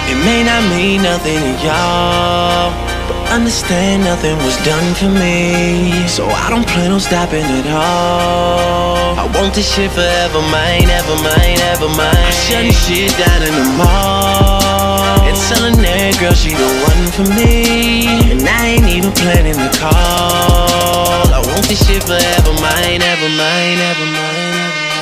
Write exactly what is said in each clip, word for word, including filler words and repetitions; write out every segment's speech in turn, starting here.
It may not mean nothing to y'all, but understand nothing was done for me. So I don't plan on stopping at all. I want this shit forever, mine, ever mine, ever mine. I'm shutting shit down in the mall and telling that girl she the one for me. And I ain't even planning the call. I want this shit forever, mine, ever mine, ever mine.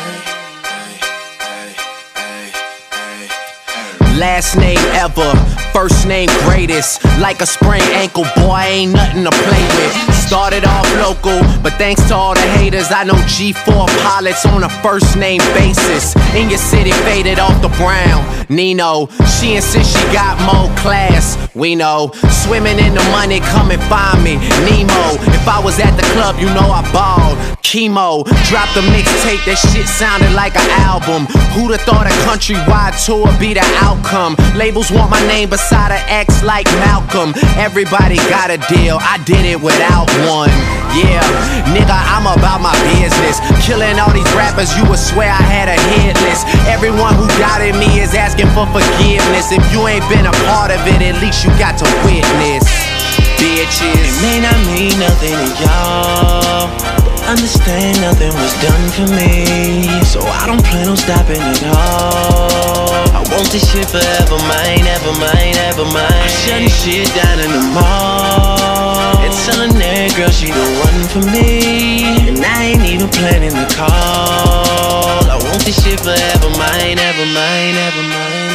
Last name ever, first name greatest. Like a sprained ankle, boy, ain't nothing to play with. Started off local, but thanks to all the haters, I know G four pilots on a first name basis. In your city, faded off the brown. Nino, she insists she got more class. We know, swimming in the money, come and find me. Nemo, if I was at the club, you know I balled. Chemo, dropped a mixtape, that shit sounded like an album. Who'da thought a countrywide tour be the outcome? Labels want my name beside an X like Malcolm. Everybody got a deal, I did it without one. Yeah, nigga, I'm about my business. Killing all these rappers, you would swear I had a hit list. Everyone who doubted me is asking for forgiveness. If you ain't been a part of it, at least you got to witness. Bitches, it may not mean nothing to y'all, understand nothing was done for me. So I don't plan on stopping at all. I want this shit forever, mine, ever mine, ever mine. I'm shutting shit down in the mall and telling that girl she the one for me. And I ain't even planning the call. I want this shit forever, mine, ever mine, ever mine.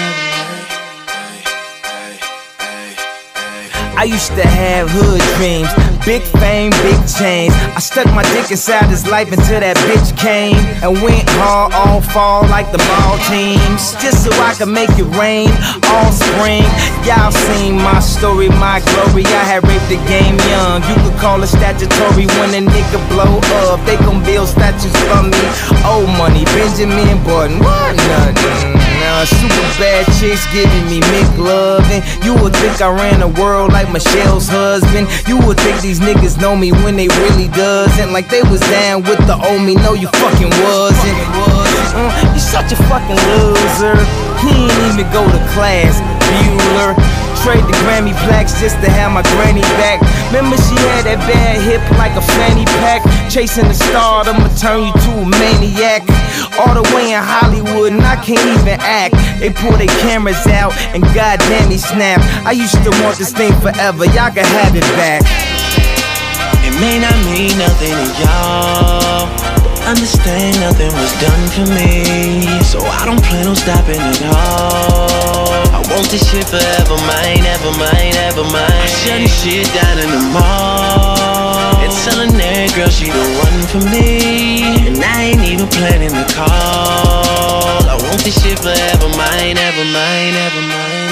I used to have hood dreams, big fame, big chains. I stuck my dick inside his life until that bitch came and went hard all fall like the ball teams, just so I could make it rain all spring. Y'all seen my story, my glory. I had raped the game young. You could call it statutory when a nigga blow up. They gon' build statues for me. Old money, Benjamin Button, what nothing. Now super bad chicks giving me McLovin'. You would think I ran the world like Michelle's husband. You would think these niggas know me when they really doesn't. Like they was down with the old me, no you fucking wasn't. Uh, you such a fucking loser. He ain't even go to class, Bueller. Trade the Grammy plaques just to have my granny back. Remember she had that bad hip like a fanny pack. Chasing the star, I'ma turn you to a maniac. All the way in Hollywood and I can't even act. They pull their cameras out and goddamn he snap. I used to want this thing forever, y'all can have it back. It may not mean nothing to y'all, understand nothing was done for me. So I don't plan on stopping at all. I want this shit forever, mine, ever mine, ever mine. I'm shutting shit down in the mall and telling that girl she the one for me. And I ain't even planning the call. I want this shit forever, mine, ever mine, ever mine.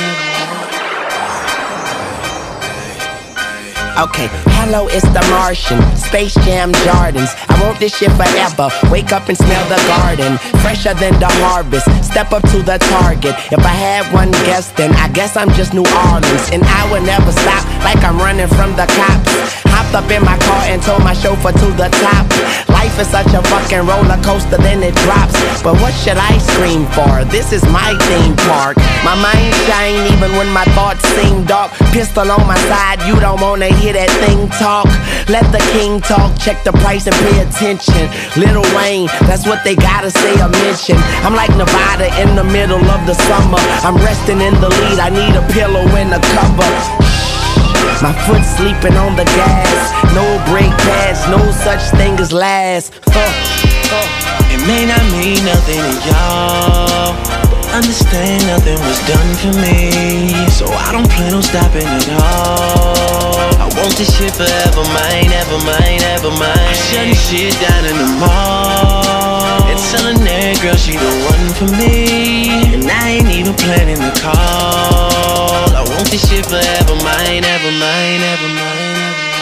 okay, hello, it's the Martian, Space Jam Jordans. I want this shit forever, wake up and smell the garden. Fresher than the harvest, step up to the target. If I had one guess, then I guess I'm just New Orleans. And I would never stop, like I'm running from the cops. Hopped up in my car and told my chauffeur to the top. Life is such a fucking roller coaster, then it drops. But what should I scream for? This is my theme park. My mind shine even when my thoughts seem dark. Pistol on my side, you don't wanna hear that thing talk. Let the king talk, check the price and pay attention. Lil Wayne, that's what they gotta say or mention. I'm like Nevada in the middle of the summer. I'm resting in the lead, I need a pillow and a cover. My foot sleeping on the gas. No brake pads, no such thing as last. uh, uh. It may not mean nothing to y'all, but understand nothing was done for me. So I don't plan on stopping at all. I want this shit forever, mine, ever mine, ever mine. I'm shutting shit down in the mall and telling that girl she the one for me. And I ain't even planning the call. I want this shit forever, mine, ever mine, ever mine.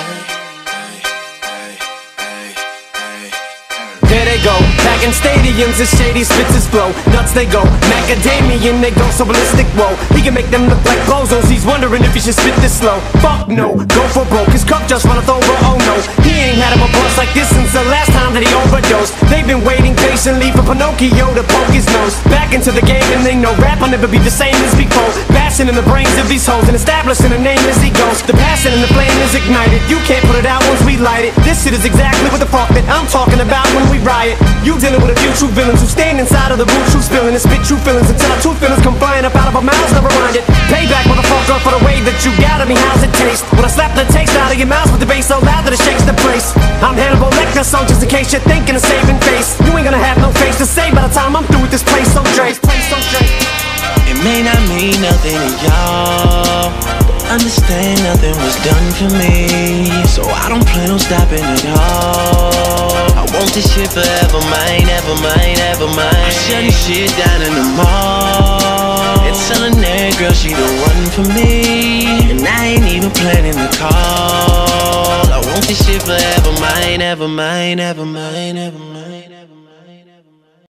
There they go, back in stadiums as shady spits his flow. Nuts they go, macadamian they go so ballistic, whoa. He can make them look like bozos, he's wondering if he should spit this slow. Fuck no, go for broke, his cup just runneth over, oh no. He ain't had him a buzz like this since the last time that he overdosed. They've been waiting patiently for Pinocchio to poke his nose back into the game, and they know rap will never be the same as before. Bass blasting in the brains of these hoes and establishing a name as he goes. The passion and the flame is ignited. You can't put it out once we light it. This shit is exactly what the fuck that I'm talking about when we riot. You dealing with a few true villains who stand inside of the booth, true spilling and spit true feelings until our true feelings come flying up out of our mouths. Never mind it. Payback, motherfucker, for the way that you got me. How's it taste? When I slap the taste out of your mouth with the bass so loud that it shakes the place. I'm Hannibal Lecter, so just in case you're thinking of saving face, you ain't gonna have no face to say by the time I'm through with this place. So Dre, place so Dre. It may not mean nothing to y'all, but understand nothing was done for me, so I don't plan on stopping at all. I want this shit forever, mine, ever mine, ever mine. I'm shutting shit down in the mall and telling that girl she the one for me, and I ain't even planning the call. I want this shit forever, mine, ever mine, ever mine, ever mine.